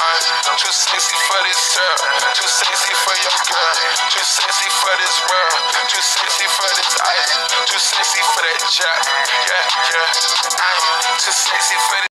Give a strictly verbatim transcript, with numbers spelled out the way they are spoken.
Uh, too sexy for this girl, too sexy for your girl, too sexy for this world, too sexy for this ice, too sexy for that jack. Yeah, yeah. I'm too sexy for this.